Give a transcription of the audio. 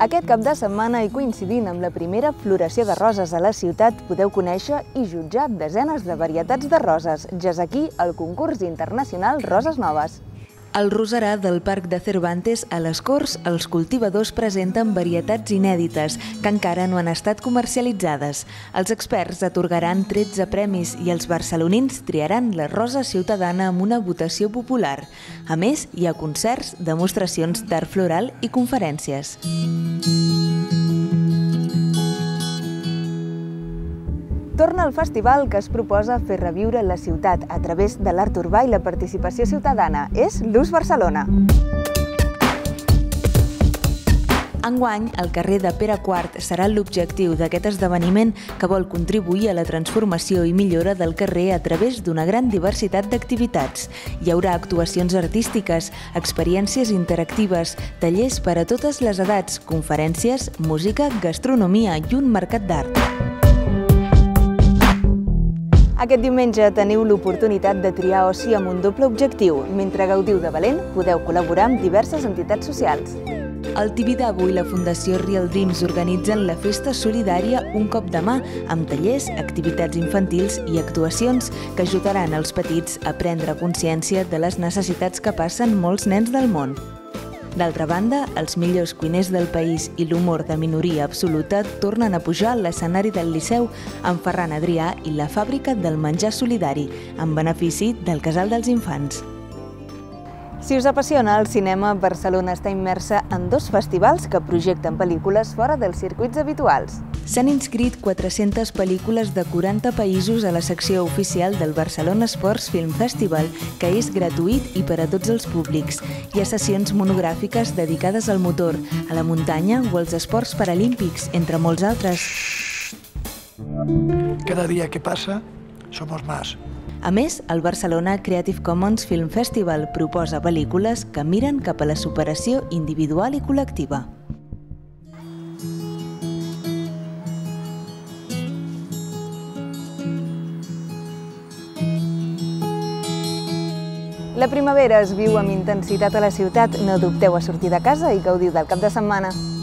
Aquest cap de setmana i coincidint amb la primera floració de roses a la ciutat, podeu conèixer i jutjar desenes de varietats de roses, ja és aquí el concurs internacional Roses Noves. Al roserar del Parc de Cervantes, a les Corts, els cultivadors presenten varietats inèdites que encara no han estat comercialitzades. Els experts atorgaran 13 premis i els barcelonins triaran la rosa ciutadana amb una votació popular. A més, hi ha concerts, demostracions d'art floral i conferències. Torna el festival que es proposa fer reviure la ciutat a través de l'art urbà i la participació ciutadana. És l'Ús Barcelona. Enguany, el carrer de Pere IV serà l'objectiu d'aquest esdeveniment que vol contribuir a la transformació i millora del carrer a través d'una gran diversitat d'activitats. Hi haurà actuacions artístiques, experiències interactives, tallers per a totes les edats, conferències, música, gastronomia i un mercat d'art. Aquest diumenge teniu l'oportunitat de triar oci amb un doble objectiu. Mentre gaudiu de Valent, podeu col·laborar amb diverses entitats socials. El Tibidabo i la Fundació Real Dreams organitzen la festa solidària Un cop de mà, amb tallers, activitats infantils i actuacions que ajudaran els petits a prendre consciència de les necessitats que passen molts nens del món. D'altra banda, els millors cuiners del país i l'humor de minoria absoluta tornen a pujar a l'escenari del Liceu amb Ferran Adrià i la Fàbrica del Menjar Solidari, en benefici del Casal dels Infants. Si us apassiona el cinema, Barcelona està immersa en 2 festivals que projecten pel·lícules fora dels circuits habituals. S'han inscrit 400 pel·lícules de 40 països a la secció oficial del Barcelona Sports Film Festival, que és gratuït i per a tots els públics. Hi ha sessions monogràfiques dedicades al motor, a la muntanya o als esports paralímpics, entre molts altres. Cada dia que passa, somos más. A més, el Barcelona Creative Commons Film Festival proposa pel·lícules que miren cap a la superació individual i col·lectiva. La primavera es viu amb intensitat a la ciutat. No dubteu a sortir de casa i gaudiu del cap de setmana.